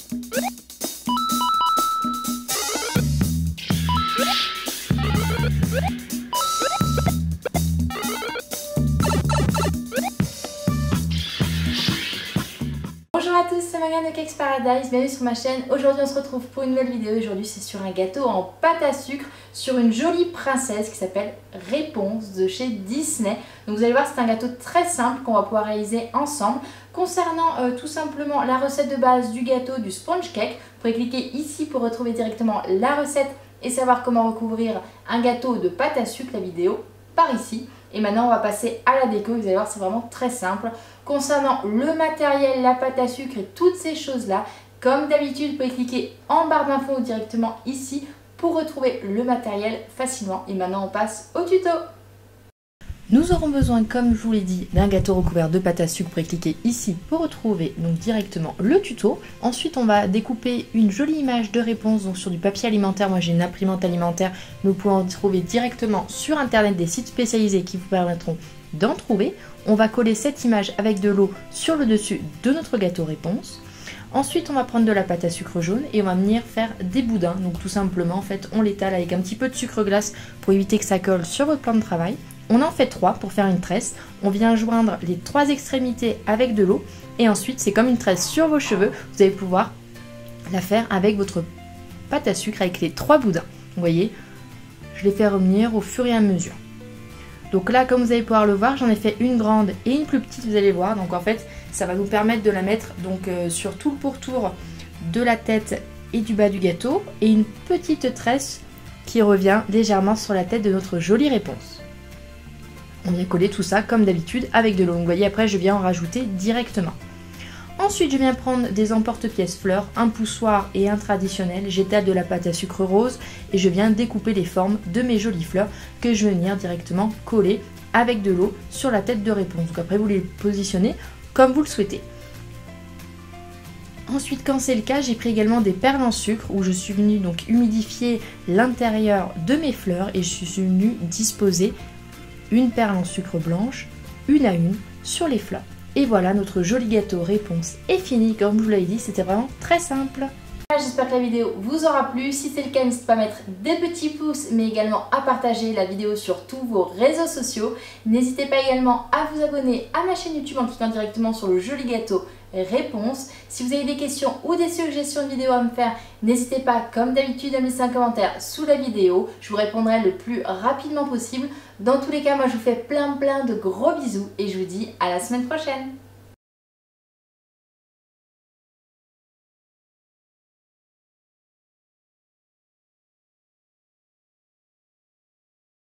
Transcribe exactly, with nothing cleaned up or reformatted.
Bonjour à tous, c'est Marianne de Cakes Paradise, bienvenue sur ma chaîne. Aujourd'hui on se retrouve pour une nouvelle vidéo. Aujourd'hui c'est sur un gâteau en pâte à sucre sur une jolie princesse qui s'appelle Réponse de chez Disney. Donc vous allez voir, c'est un gâteau très simple qu'on va pouvoir réaliser ensemble. Concernant euh, tout simplement la recette de base du gâteau du sponge cake, vous pouvez cliquer ici pour retrouver directement la recette et savoir comment recouvrir un gâteau de pâte à sucre. La vidéo par ici. Et maintenant on va passer à la déco, vous allez voir c'est vraiment très simple. Concernant le matériel, la pâte à sucre et toutes ces choses là, comme d'habitude vous pouvez cliquer en barre d'infos ou directement ici pour retrouver le matériel facilement. Et maintenant on passe au tuto. Nous aurons besoin, comme je vous l'ai dit, d'un gâteau recouvert de pâte à sucre. Vous pouvez cliquer ici pour retrouver donc directement le tuto. Ensuite, on va découper une jolie image de réponse donc sur du papier alimentaire. Moi, j'ai une imprimante alimentaire. Nous pouvons en trouver directement sur Internet des sites spécialisés qui vous permettront d'en trouver. On va coller cette image avec de l'eau sur le dessus de notre gâteau réponse. Ensuite, on va prendre de la pâte à sucre jaune et on va venir faire des boudins. Donc, tout simplement, en fait, on l'étale avec un petit peu de sucre glace pour éviter que ça colle sur votre plan de travail. On en fait trois pour faire une tresse. On vient joindre les trois extrémités avec de l'eau et ensuite c'est comme une tresse sur vos cheveux. Vous allez pouvoir la faire avec votre pâte à sucre avec les trois boudins. Vous voyez, je les fais revenir au fur et à mesure. Donc là, comme vous allez pouvoir le voir, j'en ai fait une grande et une plus petite, vous allez voir. Donc en fait, ça va nous permettre de la mettre donc euh, sur tout le pourtour de la tête et du bas du gâteau et une petite tresse qui revient légèrement sur la tête de notre jolie réponse. On vient coller tout ça comme d'habitude avec de l'eau. Vous voyez, après je viens en rajouter directement. Ensuite, je viens prendre des emporte-pièces fleurs, un poussoir et un traditionnel. J'étale de la pâte à sucre rose et je viens découper les formes de mes jolies fleurs que je vais venir directement coller avec de l'eau sur la tête de réponse. Donc après, vous les positionnez comme vous le souhaitez. Ensuite, quand c'est le cas, j'ai pris également des perles en sucre où je suis venue donc humidifier l'intérieur de mes fleurs et je suis venue disposer une perle en sucre blanche, une à une, sur les fleurs. Et voilà, notre joli gâteau réponse est fini. Comme je vous l'avais dit, c'était vraiment très simple. J'espère que la vidéo vous aura plu. Si c'est le cas, n'hésitez pas à mettre des petits pouces, mais également à partager la vidéo sur tous vos réseaux sociaux. N'hésitez pas également à vous abonner à ma chaîne YouTube en cliquant directement sur le joli gâteau réponse. Si vous avez des questions ou des suggestions de vidéos à me faire, n'hésitez pas comme d'habitude à me laisser un commentaire sous la vidéo. Je vous répondrai le plus rapidement possible. Dans tous les cas, moi je vous fais plein plein de gros bisous et je vous dis à la semaine prochaine.